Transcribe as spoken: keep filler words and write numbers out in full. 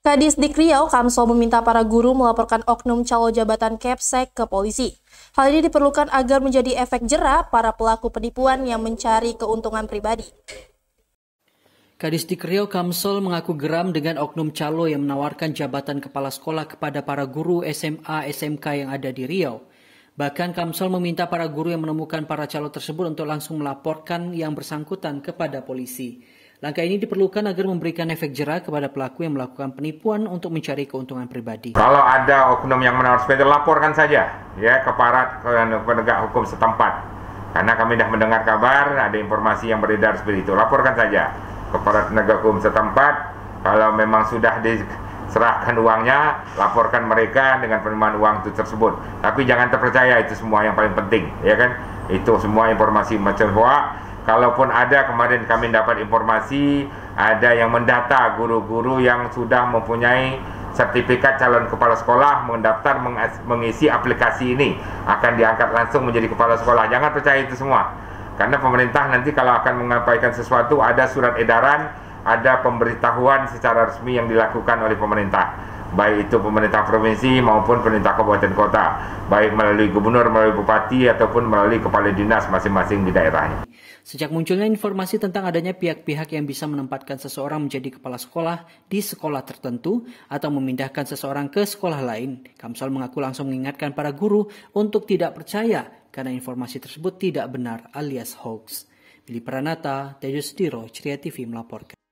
Kadisdik Riau, Kamsel meminta para guru melaporkan oknum calo jabatan Kepsek ke polisi. Hal ini diperlukan agar menjadi efek jera para pelaku penipuan yang mencari keuntungan pribadi. Kadisdik Riau Kamsel mengaku geram dengan oknum calo yang menawarkan jabatan kepala sekolah kepada para guru S M A S M K yang ada di Riau. Bahkan Kamsel meminta para guru yang menemukan para calo tersebut untuk langsung melaporkan yang bersangkutan kepada polisi. Langkah ini diperlukan agar memberikan efek jera kepada pelaku yang melakukan penipuan untuk mencari keuntungan pribadi. Kalau ada oknum yang menawarkan seperti itu, laporkan saja ya ke aparat penegak hukum setempat. Karena kami sudah mendengar kabar ada informasi yang beredar seperti itu, laporkan saja ke para penegak hukum setempat. Kalau memang sudah diserahkan uangnya, laporkan mereka dengan penerimaan uang itu tersebut. Tapi jangan terpercaya, itu semua yang paling penting, ya kan? Itu semua informasi macam hoax. Kalaupun ada, kemarin kami dapat informasi ada yang mendata guru-guru yang sudah mempunyai sertifikat calon kepala sekolah, mendaftar mengisi aplikasi ini, akan diangkat langsung menjadi kepala sekolah. Jangan percaya itu semua, karena pemerintah nanti kalau akan menyampaikan sesuatu ada surat edaran, ada pemberitahuan secara resmi yang dilakukan oleh pemerintah, baik itu pemerintah provinsi maupun pemerintah kabupaten kota, baik melalui gubernur, melalui bupati, ataupun melalui kepala dinas masing-masing di daerahnya. Sejak munculnya informasi tentang adanya pihak-pihak yang bisa menempatkan seseorang menjadi kepala sekolah di sekolah tertentu atau memindahkan seseorang ke sekolah lain, Kamsel mengaku langsung mengingatkan para guru untuk tidak percaya karena informasi tersebut tidak benar alias hoax. Billy Pranata, Tejo Sudiro, Ceria T V melaporkan.